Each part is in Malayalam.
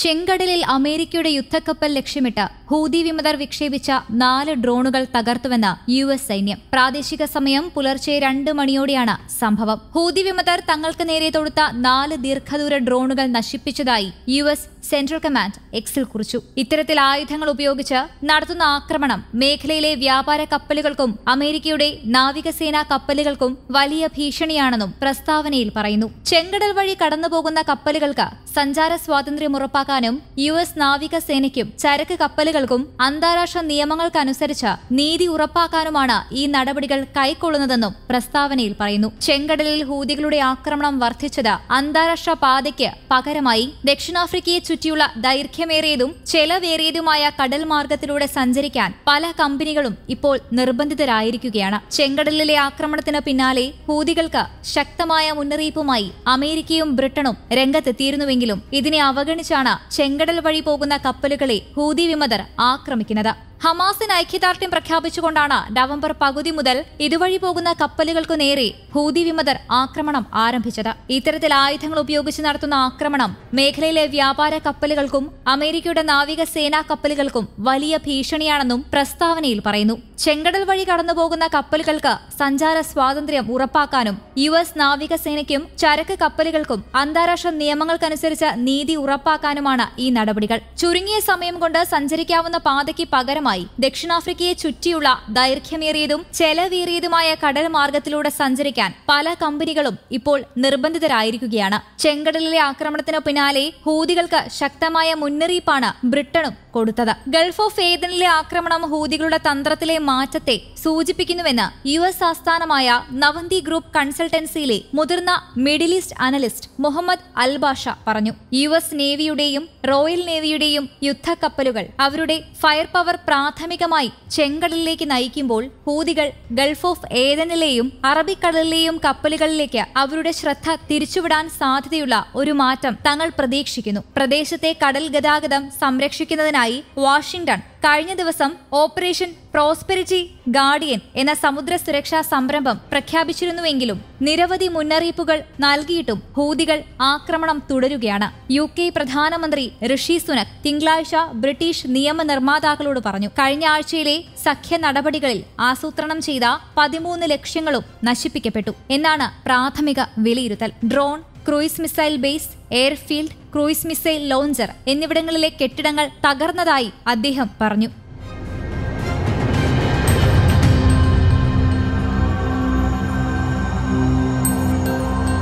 ചെങ്കടലിൽ അമേരിക്കയുടെ യുദ്ധക്കപ്പൽ ലക്ഷ്യമിട്ട് ഹൂതി വിമതർ വിക്ഷേപിച്ച 4 ഡ്രോണുകൾ തകർത്തുവെന്ന് US സൈന്യം. പ്രാദേശിക സമയം പുലർച്ചെ 2 മണിയോടെയാണ് സംഭവം. ഹൂതി വിമതർ തങ്ങൾക്ക് നേരെ തൊടുത്ത 4 ദീർഘദൂര ഡ്രോണുകൾ നശിപ്പിച്ചതായി US സെൻട്രൽ കമാൻഡ് എക്സിൽ കുറിച്ചു. ഇത്തരത്തിൽ ആയുധങ്ങൾ ഉപയോഗിച്ച് നടത്തുന്ന ആക്രമണം മേഖലയിലെ വ്യാപാര കപ്പലുകൾക്കും അമേരിക്കയുടെ നാവികസേനാ കപ്പലുകൾക്കും വലിയ ഭീഷണിയാണെന്നും പ്രസ്താവനയിൽ പറയുന്നു. ചെങ്കടൽ വഴി കടന്നുപോകുന്ന കപ്പലുകൾക്ക് സഞ്ചാര സ്വാതന്ത്ര്യം ഉറപ്പാക്കാനും US നാവികസേനയ്ക്കും ചരക്ക് കപ്പലുകൾക്കും അന്താരാഷ്ട്ര നിയമങ്ങൾക്കനുസരിച്ച് നീതി ഉറപ്പാക്കാനുമാണ് ഈ നടപടികൾ കൈക്കൊള്ളുന്നതെന്നും പ്രസ്താവനയിൽ പറയുന്നു. ചെങ്കടലിൽ ഹൂതികളുടെ ആക്രമണം വർദ്ധിച്ചത് അന്താരാഷ്ട്ര പാതയ്ക്ക് പകരമായി ദക്ഷിണാഫ്രിക്കയെ ചുറ്റിയുള്ള ദൈർഘ്യമേറിയതും ചെലവേറിയതുമായ കടൽ മാർഗത്തിലൂടെ സഞ്ചരിക്കാൻ പല കമ്പനികളും ഇപ്പോൾ നിർബന്ധിതരായിരിക്കുകയാണ്. ചെങ്കടലിലെ ആക്രമണത്തിന് പിന്നാലെ ഹൂതികൾക്ക് ശക്തമായ മുന്നറിയിപ്പുമായി അമേരിക്കയും ബ്രിട്ടനും രംഗത്തെത്തിയിരുന്നുവെങ്കിലും ഇതിനെ അവഗണിച്ചാണ് ചെങ്കടൽ വഴി പോകുന്ന കപ്പലുകളെ ഹൂതി വിമതർ ആക്രമിക്കുന്നത്. ഹമാസിന് ഐക്യദാർഢ്യം പ്രഖ്യാപിച്ചുകൊണ്ടാണ് നവംബർ പകുതി മുതൽ ഇതുവഴി പോകുന്ന കപ്പലുകൾക്കു നേരെ ഹൂതി വിമതർ ആക്രമണം ആരംഭിച്ചത്. ഇത്തരത്തിൽ ആയുധങ്ങൾ ഉപയോഗിച്ച് നടത്തുന്ന ആക്രമണം മേഖലയിലെ വ്യാപാര കപ്പലുകൾക്കും അമേരിക്കയുടെ നാവികസേനാ കപ്പലുകൾക്കും വലിയ ഭീഷണിയാണെന്നും പ്രസ്താവനയിൽ പറയുന്നു. ചെങ്കടൽ വഴി കടന്നുപോകുന്ന കപ്പലുകൾക്ക് സഞ്ചാര സ്വാതന്ത്ര്യം ഉറപ്പാക്കാനും US നാവികസേനയ്ക്കും ചരക്ക് കപ്പലുകൾക്കും അന്താരാഷ്ട്ര നിയമങ്ങൾക്കനുസരിച്ച് നീതി ഉറപ്പാക്കാനുമാണ് ഈ നടപടികൾ. ചുരുങ്ങിയ സമയം കൊണ്ട് സഞ്ചരിക്കാവുന്ന പാതയ്ക്ക് പകരമായി ദക്ഷിണാഫ്രിക്കയെ ചുറ്റിയുള്ള ദൈർഘ്യമേറിയതും ചെലവേറിയതുമായ കടൽ മാർഗത്തിലൂടെ സഞ്ചരിക്കാൻ പല കമ്പനികളും ഇപ്പോൾ നിർബന്ധിതരായിരിക്കുകയാണ്. ചെങ്കടലിലെ ആക്രമണത്തിന് പിന്നാലെ ഹൂതികൾക്ക് ശക്തമായ മുന്നറിയിപ്പാണ് ബ്രിട്ടനും കൊടുത്തത്. ഗൾഫ് ഓഫ് ഏദനിലെ ആക്രമണം ഹൂതികളുടെ തന്ത്രത്തിലെ മാറ്റത്തെ സൂചിപ്പിക്കുന്നുവെന്ന് US ആസ്ഥാനമായ നവന്തി ഗ്രൂപ്പ് കൺസൾട്ടൻസിയിലെ മുതിർന്ന middle east analyst Mohammed Albasha പറഞ്ഞു. US നേവിയുടെയും റോയൽ നേവിയുടെയും യുദ്ധക്കപ്പലുകൾ അവരുടെ ഫയർ പവർ പ്രാഥമികമായി ചെങ്കടലിലേക്ക് നയിക്കുമ്പോൾ ഹൂതികൾ ഗൾഫ് ഓഫ് ഏദനിലെയും അറബിക്കടലിലെയും കപ്പലുകളിലേക്ക് അവരുടെ ശ്രദ്ധ തിരിച്ചുവിടാൻ സാധ്യതയുള്ള ഒരു മാറ്റം തങ്ങൾ പ്രതീക്ഷിക്കുന്നു. പ്രദേശത്തെ കടൽ ഗതാഗതം സംരക്ഷിക്കുന്നതിനായി വാഷിംഗ്ടൺ കഴിഞ്ഞ ദിവസം ഓപ്പറേഷൻ പ്രോസ്പെരിറ്റി ഗാർഡിയൻ എന്ന സമുദ്ര സുരക്ഷാ സംരംഭം പ്രഖ്യാപിച്ചിരുന്നുവെങ്കിലും നിരവധി മുന്നറിയിപ്പുകൾ നൽകിയിട്ടും ഹൂതികൾ ആക്രമണം തുടരുകയാണ്. UK പ്രധാനമന്ത്രി ഋഷി സുനക് തിങ്കളാഴ്ച ബ്രിട്ടീഷ് നിയമനിർമ്മാതാക്കളോട് പറഞ്ഞു. കഴിഞ്ഞ ആഴ്ചയിലെ സഖ്യ നടപടികളിൽ ആസൂത്രണം ചെയ്ത 13 ലക്ഷ്യങ്ങളും നശിപ്പിക്കപ്പെട്ടു എന്നാണ് പ്രാഥമിക വിലയിരുത്തൽ. Drone, cruise missile base, airfield, cruise missile launcher എന്നിവിടങ്ങളിലെ കെട്ടിടങ്ങൾ തകർന്നതായി അദ്ദേഹം പറഞ്ഞു.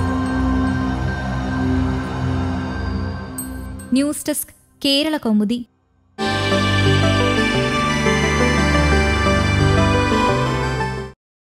News desk, Kerala Kaumudi.